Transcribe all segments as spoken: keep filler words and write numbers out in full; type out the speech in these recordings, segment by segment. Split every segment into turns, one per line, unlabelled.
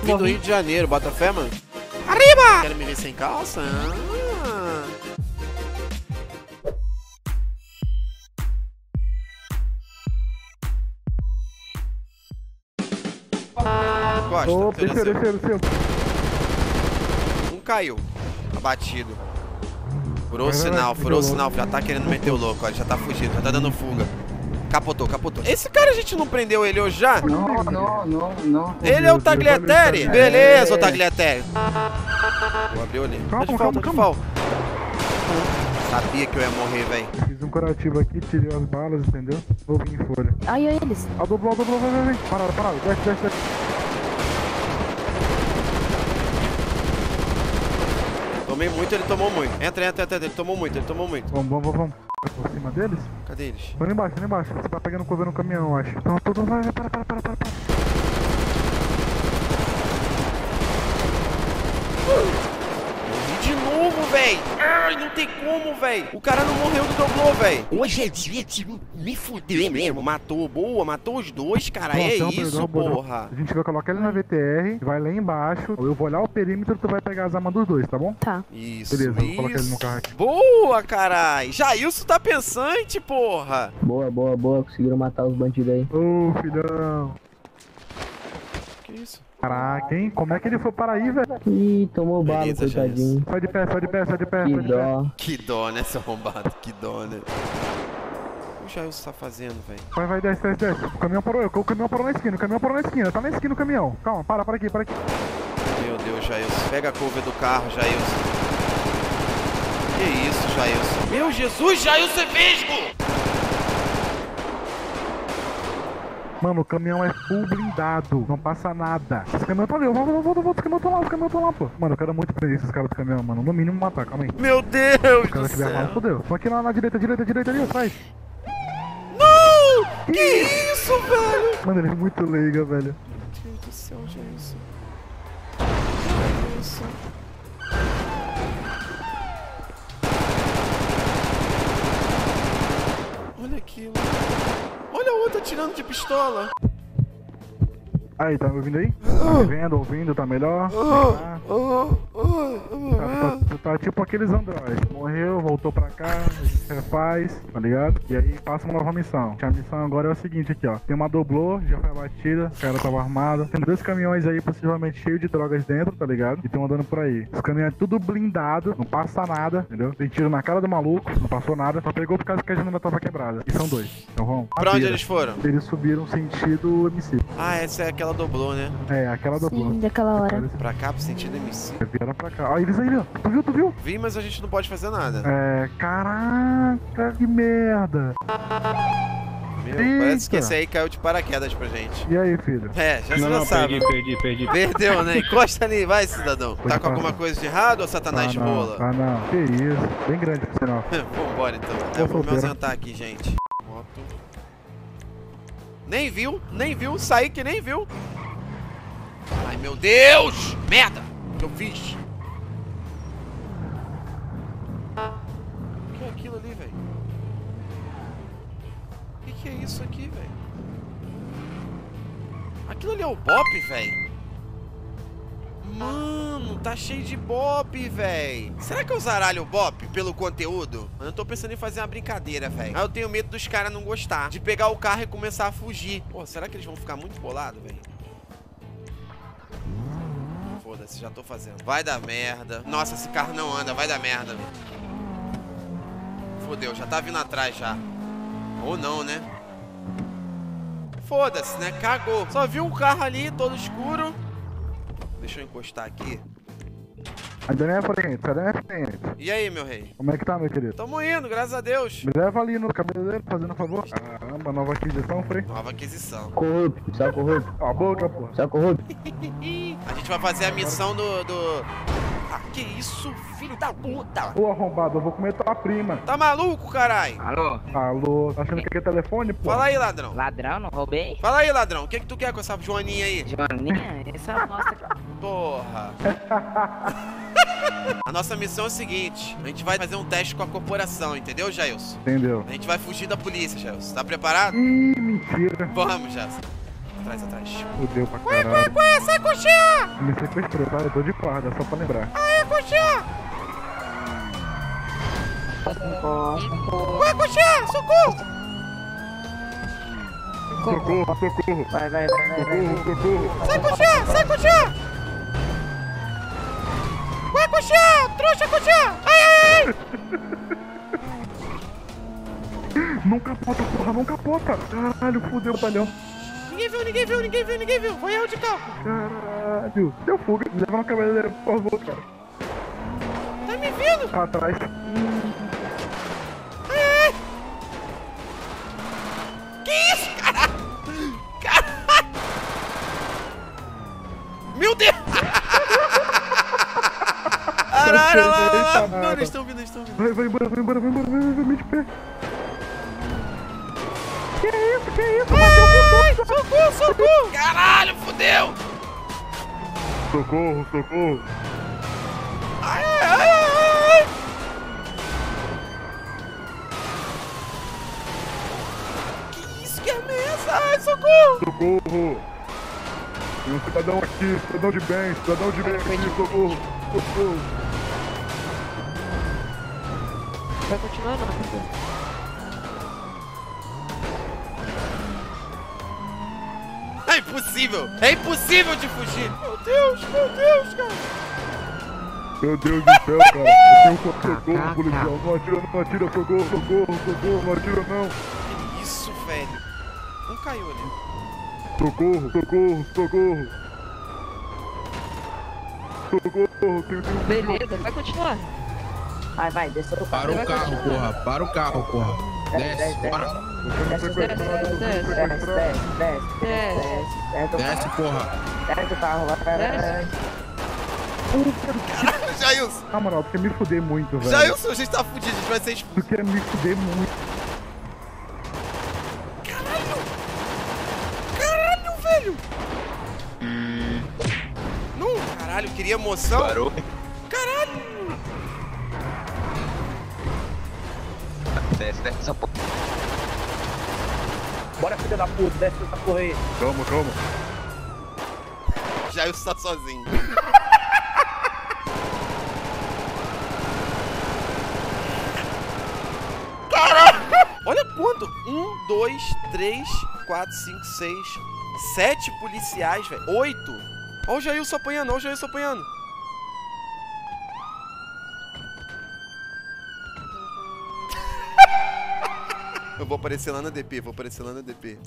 vim do Rio de Janeiro, bota fé, mano. Arriba! Quero me ver sem calça? Ah. Costa,
Ô,
você
desceu, desceu, desceu.
Um caiu. Abatido. Furou o sinal, furou o sinal. Já tá querendo meter o louco, ó. Ele já tá fugindo, já tá dando fuga. Capotou, capotou. Esse cara a gente não prendeu ele hoje já?
Não, não, não, não.
Ele é o Tagliatelle? Beleza, o Tagliatelle. Vou abrir ali. Tá de falta, de falta. Sabia que eu ia morrer, velho.
Fiz um curativo aqui, tirei as balas, entendeu? Vou vir em folha.
Ai, ai, eles.
Ó, dobrou, dobrou, vai, vai, vai. Parado, parado. Desce, desce, desce.
Tomei muito, ele tomou muito. Entra, entra, entra. Ele tomou muito, ele tomou muito.
Vamos, vamos, vamos. Por cima deles?
Cadê eles?
Tô ali embaixo, ali embaixo. Você tá pegando cover no caminhão, eu acho. Então, tudo vai, vai, para, para, para, para, para.
Morri de novo, véi. Ai, não tem como, véi. O cara não morreu do doblô, véi. Hoje é dia de me fuder mesmo. Matou, boa, matou os dois, cara.
Pronto,
é
então,
isso,
perdão,
porra.
A gente vai colocar ele na V T R, vai lá embaixo. Eu vou olhar o perímetro, tu vai pegar as armas dos dois, tá bom?
Tá.
Isso,
beleza,
isso.
vou colocar ele no carro aqui.
Boa, carai. Jailson tá pensante, porra.
Boa, boa, boa. Conseguiram matar os bandidos aí.
Ô, filhão.
Que isso?
Caraca, hein? Como é que ele foi para aí, velho?
Ih, tomou bala,
Beleza,
coitadinho.
Sai de pé, sai de pé, sai de pé.
Que
sai de pé.
dó.
Que dó, né, seu arrombado? Que dó, né? O que o Jailson tá fazendo, velho?
Vai, vai, desce, desce, desce. O caminhão parou, o caminhão parou na esquina, o caminhão parou na esquina. Tá na esquina o caminhão. Calma, para, para aqui, para aqui.
Meu Deus, Jailson. Pega a cover do carro, Jailson. Que isso, Jailson? Meu Jesus, Jailson é vesgo!
Mano, o caminhão é full blindado, não passa nada. Esse caminhão tá ali, volta, volta, volta, volta, o caminhão tá lá, o caminhão tá lá, pô. Mano, eu quero muito prender esses caras do caminhão, mano. No mínimo matar, calma aí.
Meu Deus
O cara
do
que vier
céu.
mal, fodeu. Tô aqui na, na direita, direita, direita ali, atrás.
Não! Que isso, velho?
Mano, ele é muito leiga, velho.
Meu Deus do céu, Jailson. Jailson. Olha aquilo. Olha a outra atirando de pistola.
Aí, tá me ouvindo aí? Tá me vendo, ouvindo, tá melhor? Tá, tá, tá, tá tipo aqueles androides. Morreu, voltou pra cá, a gente refaz, tá ligado? E aí passa uma nova missão. A missão agora é o seguinte aqui, ó. Tem uma doblô, já foi abatida, o cara tava armado. Tem dois caminhões aí, possivelmente cheios de drogas dentro, tá ligado? E estão andando por aí. Os caminhões é tudo blindado, não passa nada, entendeu? Tem tiro na cara do maluco, não passou nada. Só pegou por causa que a janela tava quebrada. E são dois. Então vamos.
Pra onde eles foram?
Eles subiram sentido M C.
Ah, essa é aquela doblô, né?
É, aquela doblô.
Sim, daquela hora.
Pra cá, pro sentido M C.
Vieram pra cá. Ó, eles aí, ó. Tu viu, tu viu?
Vi, mas a gente não pode fazer nada.
É, caraca, que merda.
Meu,
Eita.
parece que esse aí caiu de paraquedas pra gente.
E aí, filho?
É, já
Não,
você
não,
já sabe.
perdi, perdi, perdi.
Perdeu, né? Encosta ali, vai, cidadão. Tá com alguma coisa de errado ou Satanás de
ah, não,
bola?
ah, não. Que isso. Bem grande, por sinal.
Vambora então.
Tô
Eu vou me
solteiro.
ausentar aqui, gente. Moto. Nem viu, nem viu, saí que nem viu. Ai, meu Deus! Merda! O que eu fiz? O que é aquilo ali, velho? O que, que é isso aqui, velho? Aquilo ali é o Bop, velho? Mano, tá cheio de Bop, velho. Será que eu zaralho o Bop pelo conteúdo? Eu tô pensando em fazer uma brincadeira, velho. Mas eu tenho medo dos caras não gostar. De pegar o carro e começar a fugir. Pô, será que eles vão ficar muito bolados, velho? Foda-se, já tô fazendo. Vai dar merda. Nossa, esse carro não anda, vai dar merda, velho. Fodeu, já tá vindo atrás já. Ou não, né? Foda-se, né? Cagou. Só viu um carro ali, todo escuro. Deixa eu encostar aqui.
Ainda não é frente, ainda não é frente.
E aí, meu rei?
Como é que tá, meu querido?
Tamo indo, graças a Deus.
Me leva ali no cabeleireiro, fazendo um favor. Caramba, nova aquisição, Frei.
Nova aquisição.
Corrupto, só corrupto.
Ó a boca, pô.
Só corrupto.
A gente vai fazer a missão do... do... Ah, que isso, filho da puta?
Ô, arrombado, eu vou comer tua prima.
Tá maluco, carai?
Alô?
Alô, tá achando que aqui é telefone, pô?
Fala aí, ladrão.
Ladrão, não roubei?
Fala aí, ladrão. O que que tu quer com essa joaninha aí?
Joaninha, essa mostra.
Porra. A nossa missão é o seguinte. A gente vai fazer um teste com a corporação, entendeu, Jailson?
Entendeu?
A gente vai fugir da polícia, Jailson. Tá preparado?
Ih, mentira.
Vamos, Jailson. Atrás, atrás.
Fudeu pra caralho.
Ué, sai, coxinha!
Me sequestrou, tá? Eu tô de guarda, só pra lembrar.
Aê, coxinha!
Encosta.
Ué, coxinha, socorro!
Socorro, socorro!
Vai, vai, vai, vai, vai.
Socorro, socorro!
Sai, coxinha, sai, coxinha! Ué, coxinha, trouxa, coxinha! Ai, ai, ai!
Não capota, porra, não capota! Caralho, fudeu o batalhão!
Ninguém viu, ninguém viu, ninguém viu, ninguém viu. Foi erro de carro.
Caralho! Deu fuga, leva na cabeça, por favor, cara.
Tá me vindo?
Atrás.
Ai, ai. Que isso, caralho? Caralho! Meu Deus! Caralho, lá, lá, lá. Não, eles estão vindo, eles estão vindo.
Vai, vai embora, vai embora, vai embora, vai, vai, vai, me de pé. Que isso, que isso? Bateu com tudo.
Socorro, socorro! Caralho, fodeu!
Socorro, socorro.
Ai, ai, ai, ai! Que isso, que ameaça? Ai, socorro!
Socorro. Tem um cidadão aqui, cidadão de bem, cidadão de bem aqui, socorro, socorro.
Vai continuar não.
É impossível! É impossível de fugir! Meu Deus, meu Deus, cara!
Meu Deus do céu, cara. Eu tenho um socorro, policial. Não atira, não atira, socorro, socorro, socorro, não atira, não.
Que isso, velho? Um caiu ali.
Socorro, socorro, socorro. Socorro, tenho, tenho...
Beleza, vai continuar.
Vai, vai, desce do
Para o carro, porra. Para o carro, porra. Desce, bora.
Eu sendo sequestrado, eu sendo
Desce,
Desce,
sequestrado.
desce, desce, desce, desce do
Desce,
carro.
porra.
Desce do carro, vai, vai, vai, vai.
Caralho, Jailson!
Na moral, tu quer me fuder muito, velho.
Jailson, a gente tá fudido, a gente vai ser expulso.
Tu quer me fuder muito.
Caralho! Caralho, velho! Não, caralho, queria emoção.
Parou.
Caralho!
Desce, desce essa porra.
Bora, filha da puta, desce essa porra aí.
Calma, calma.
Jailson tá sozinho. Caralho! Olha quanto! Um, dois, três, quatro, cinco, seis, sete policiais, velho. Oito! Olha o Jailson apanhando, olha o Jailson apanhando. Eu vou aparecer lá na D P, vou aparecer lá na D P.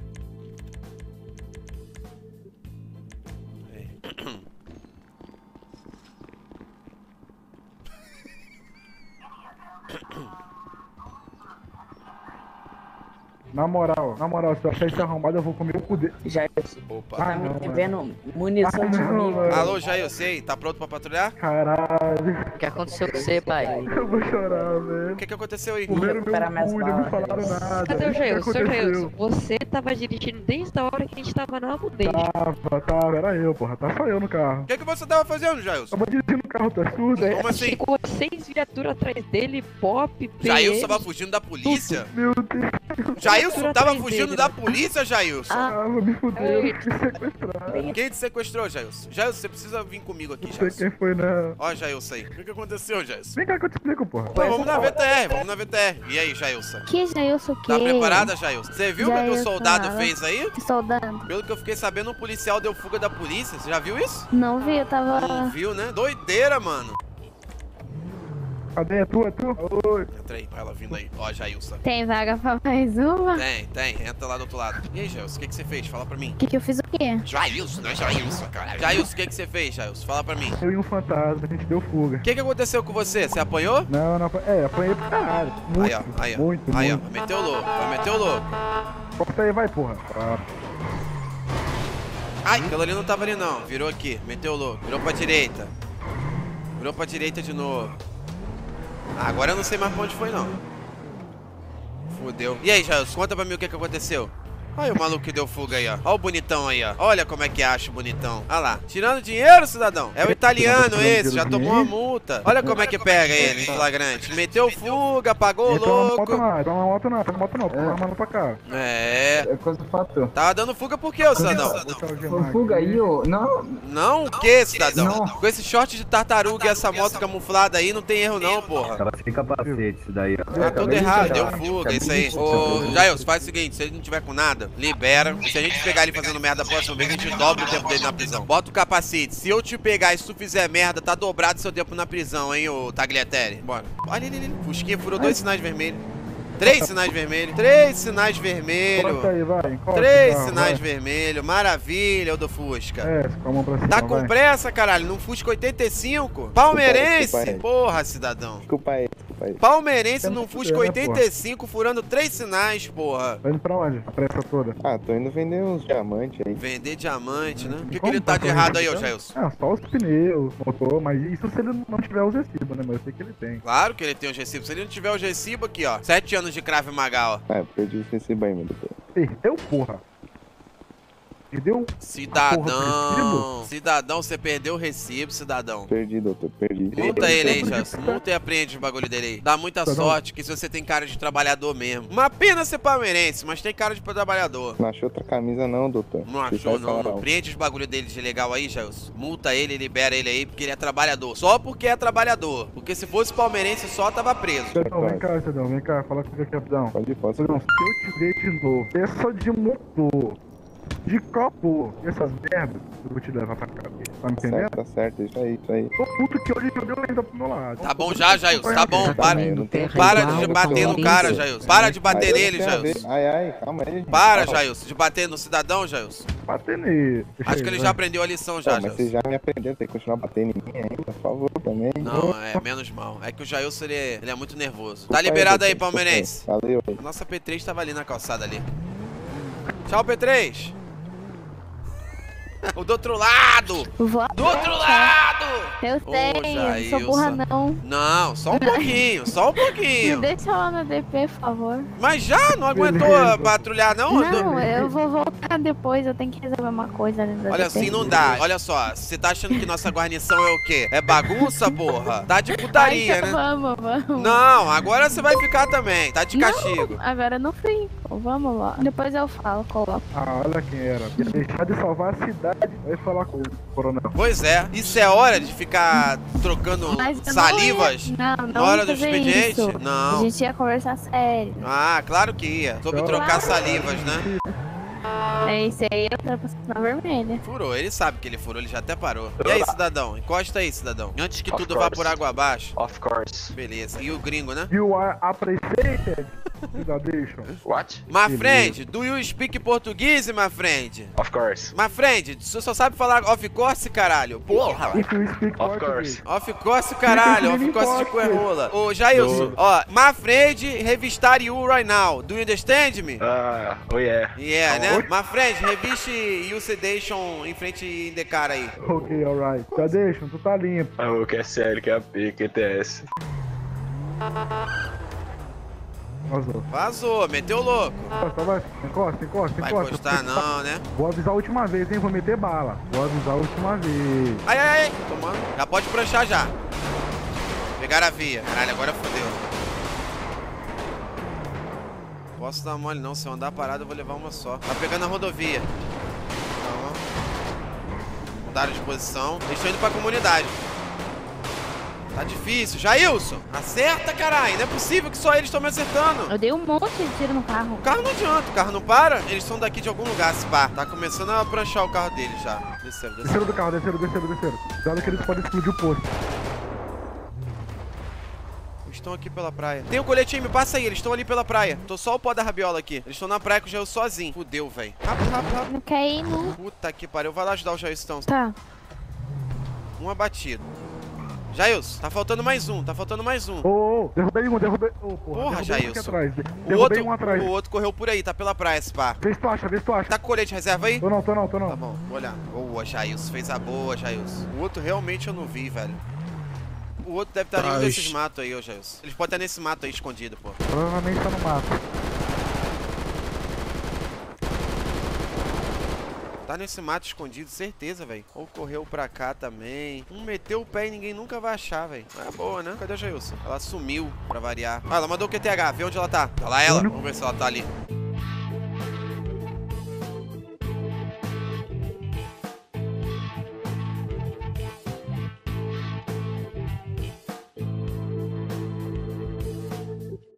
Na moral, na moral, se eu achar esse arrombado, eu vou comer o cu dele.
Já
Opa.
tá
não,
me
mano.
vendo munição
Ah,
de
não,
mim.
mano.
Alô, Jailson, e aí, tá pronto pra patrulhar?
Caralho,
O que aconteceu com você, pai?
eu vou chorar,
O
velho.
que que aconteceu aí?
Comeram meu
Recuperar minhas
cu e não me
balas.
falaram nada.
Cadê o
que
Jailson? Seu
aconteceu?
Jailson, você tava dirigindo desde a hora que a gente tava na aldeia.
Tava, tava, era eu, porra. Tá só eu no carro.
O que que você tava fazendo, Jailson?
Tava dirigindo o carro, tá surdo?
Como assim?
Chegou seis viaturas atrás dele, Pop, P
Jailson
M.
tava fugindo da polícia?
Meu Deus,
Jailson tava
atrás
fugindo
dele,
da
né?
polícia, Jailson?
Ah,
tava me fudendo, me sequestraram.
Quem te sequestrou, Jailson? Jailson, você precisa vir comigo aqui,
Não sei
Jailson.
quem foi, não.
Ó, Jailson aí. O que que aconteceu, Jailson?
Vem cá que eu te explico, porra.
Não, vamos na V T R, vamos na V T R. E aí, Jailson?
Que Jailson o quê?
Tá preparada, Jailson? Você viu o que o
Jailson,
soldado
ela-
fez aí?
Que soldado?
Pelo que eu fiquei sabendo, um policial deu fuga da polícia. Você já viu isso?
Não vi, eu tava...
Não viu, né? Doideira, mano.
Cadê? É tu, é tu? Oi.
Entra aí, pra ela vindo aí. Ó, Jailson.
Tem vaga pra mais uma? O
Tem, tem. Entra lá do outro lado. E aí, Jailson, o que que você fez? Fala pra mim.
que que eu fiz o quê?
Jailson, não é Jailson, cara. Jailson, o que que você fez, Jailson? Fala pra mim.
Eu e um fantasma, a gente deu fuga.
O que que aconteceu com você? Você apanhou?
Não, não, apa- é, apanhei pra caralho. Muito,
Aí, ó, aí, ó.
muito,
Aí, ó.
muito.
Meteu o louco, vai meter o louco.
Corta aí, vai, porra. Ah,
Ai, aquilo ali não tava ali não. Virou aqui, meteu o louco. Virou pra direita. Virou pra direita de novo. Ah, agora eu não sei mais pra onde foi, não. Fudeu. E aí, Jailson, conta pra mim o que que aconteceu. Olha o maluco que deu fuga aí, ó. Olha o bonitão aí, ó. Olha como é que acha o bonitão. Olha lá. Tirando dinheiro, cidadão. É o italiano esse, já tomou uma multa. Olha como é que pega ele em flagrante. Meteu fuga, pagou o louco.
Não, então na moto não, então na moto não, então na moto pra cá.
É.
É coisa do fator.
Tava dando fuga por quê, ô cidadão?
Fuga aí, ô. Não.
Não, o que, cidadão?
Não.
Com esse short de tartaruga e essa moto camuflada aí, não tem erro não, porra.
Tava sem capacete, isso daí, ó.
Tá tudo errado, deu fuga, isso aí. Ô, Jailson, faz o seguinte, se ele não tiver com nada, libera. Se a gente pegar ele fazendo merda a próxima vez, a gente dobra o tempo dele na prisão. Bota o capacete. Se eu te pegar e se tu fizer merda, tá dobrado seu tempo na prisão, hein, ô Tagliatelle. Bora. Olha ali, ali. Fusquinha furou dois sinais vermelhos. Três sinais vermelhos. Três sinais vermelhos.
Encosta aí, vai. Encosta,
Três
vai,
sinais
vai.
vermelhos. Maravilha, o do Fusca.
É, com a mão pra cima,
Tá com
vai.
pressa, caralho? Num Fusca oitenta e cinco? Palmeirense?
Desculpa aí.
Porra, cidadão.
Desculpa aí, desculpa aí.
Palmeirense
Tá
num
no
Fusca
fuder, né,
oitenta e cinco, furando três sinais, porra.
Tá indo pra onde? A pressa toda.
Ah, tô indo vender uns diamantes aí.
Vender diamante, né? O que, que
Como
ele tá de
correndo,
errado aí, ô
então?
Jailson?
Ah, só os pneus, motor, mas isso se ele não tiver os recibos, né? Mas eu sei que ele tem.
Claro que ele tem os recibos. Se ele não tiver os recibos aqui, ó. Sete anos de Krav Maga, ó.
Ah, perdi os recibos aí, meu doutor.
Perdeu, porra. Perdeu?
Cidadão. Cidadão, você perdeu o recibo, cidadão.
Perdi, doutor, perdi.
Multa ele aí, Jailson. Multa e apreende o bagulho dele aí. Dá muita
Tá bom.
sorte que se você tem cara de trabalhador mesmo. Uma pena ser palmeirense, mas tem cara de trabalhador.
Não achou outra camisa não, doutor.
Não achou, não. Não prende os bagulho dele de legal aí, Jailson. Multa ele, libera ele aí, porque ele é trabalhador. Só porque é trabalhador. Porque se fosse palmeirense só, tava preso.
Cidadão, vem cá, cidadão, vem cá, fala comigo aqui rapidão.
Pode ir, posso.
Cidadão, se eu te ver de novo, peça de motor, de copo, essas merdas, eu vou te levar pra cabeça. Tá me entendendo?
Certo, tá certo, isso aí, isso aí.
Tô puto que hoje eu dei ainda pro meu lado.
Tá bom já, Jailson. Tá bom. Para,
Eu não tenho-
para
igual,
de bater no
igual,
cara,
igual.
Jailson. Para de bater
Aí eu
nele,
não tenho a ver.
Jailson.
Ai, ai, calma aí. gente.
Para,
Calma.
Jailson, de bater no cidadão, Jailson.
Bater nele. Deixa
Acho que ele
vai.
já aprendeu a lição já,
Pô, mas você
Jailson.
já me aprendeu, tem que continuar batendo em mim ainda, por favor, também.
Não, é menos mal. É que o Jailson, ele é, ele é muito nervoso.
Desculpa
Tá liberado
doutor,
aí,
desculpa
palmeirense.
Valeu aí.
A nossa P três tava ali na calçada ali. Tchau, P três. O do outro lado!
Vou
Do outro lado!
Eu
Ô,
sei, não sou
Jailson.
burra não.
Não, só um pouquinho, só um
Me
pouquinho.
deixa lá no D P, por favor.
Mas já não aguentou
Beleza.
patrulhar, não?
Não, eu vou voltar depois, eu tenho que resolver uma coisa ali no
Olha
D P.
assim, não dá. Olha só, você tá achando que nossa guarnição é o quê? É bagunça, porra? Tá de putaria,
Ai, então
né?
Vamos, vamos.
Não, agora você vai ficar também. Tá de
Não,
castigo.
agora eu não fui. Pô, vamos lá. Depois eu falo, coloco.
Ah, olha quem era. Ia deixar de salvar a cidade. Vai falar com o coronel.
Pois é. Isso é hora de ficar trocando
Mas eu
salivas
não ia, não, não
na hora
ia
do
fazer
expediente?
isso. A
Não.
gente ia conversar sério.
Ah, claro que ia. Sobre trocar salivas, né?
É isso aí, eu tava passando na vermelha.
Furou, ele sabe que ele furou, ele já até parou. E aí, cidadão? Encosta aí, cidadão. Antes que tudo vá por água abaixo.
Of course.
Beleza. E o gringo, né?
You are appreciated, cidadão.
What?
My friend, do you speak português, my friend?
Of course.
My friend, você só sabe falar off course, caralho? Porra!
If you speak
Of
português.
course.
Off course, caralho. Off course de coerrola. Ô, Jailson, ó. My friend, revistar you right now. Do you understand me?
Ah, oh yeah.
Yeah, né? My friend, reviste you sedation em frente de cara aí.
Ok, alright. Cidadão, tu tá limpo.
Ah, o que é sério, que é a P, que T S.
Vazou.
Vazou, meteu o louco.
Encosta, vai. Encosta, encosta,
Vai
encosta.
encostar não, né?
Vou avisar a última vez, hein? Vou meter bala. Vou avisar a última vez.
Ai, ai, ai. Tomando. Já pode pranchar já. Pegaram a via. Caralho, agora fodeu. Posso dar mole não, se eu andar parado eu vou levar uma só. Tá pegando a rodovia. Calma. Mudaram de posição. Eles estão indo pra comunidade. Tá difícil. Jailson, acerta, caralho. Não é possível que só eles estão me acertando.
Eu dei um monte de tiro no carro.
O carro não adianta, o carro não para. Eles são daqui de algum lugar, se pá. Tá começando a pranchar o carro deles já. Desceram, desceram.
Desceram do carro, desceram, desceram, desceram. Cuidado que eles podem explodir o posto.
Estão aqui pela praia. Tem um coletinho, me passa aí. Eles estão ali pela praia. Tô só o pó da rabiola aqui. Eles estão na praia com o Jair sozinho. Fudeu, velho. Rápido, rápido, rápido.
Não quer ir, não.
Puta que pariu. Vai lá ajudar o Jailson.
Tá.
Um abatido. Jailson, tá faltando mais um. Tá faltando mais um.
Ô, ô, ô, derrubei um, derrubei. Ô, porra,
Porra,
derrubei um aqui
Jailson.
atrás. De-
O
Derrubei
outro,
um atrás.
o outro correu por aí. Tá pela praia, esse pá.
Vê se tu acha, vê se tu acha.
Tá com colete reserva aí?
Tô não, tô não, tô não.
Tá bom, vou olhar. Boa, Jailson. Fez a boa, Jailson. O outro realmente eu não vi, velho. O outro deve estar em um
Tá,
desses
ixi.
matos aí, ô Jailson. Eles podem estar nesse mato aí escondido, pô.
Provavelmente tá no mato.
Tá nesse mato escondido, certeza, velho. Ou correu pra cá também. Um meteu o pé e ninguém nunca vai achar, velho. É boa, né? Cadê a Jailson? Ela sumiu, pra variar. Ah, ela mandou o Q T H. Vê onde ela tá. Tá lá ela? Vamos ver se ela tá ali.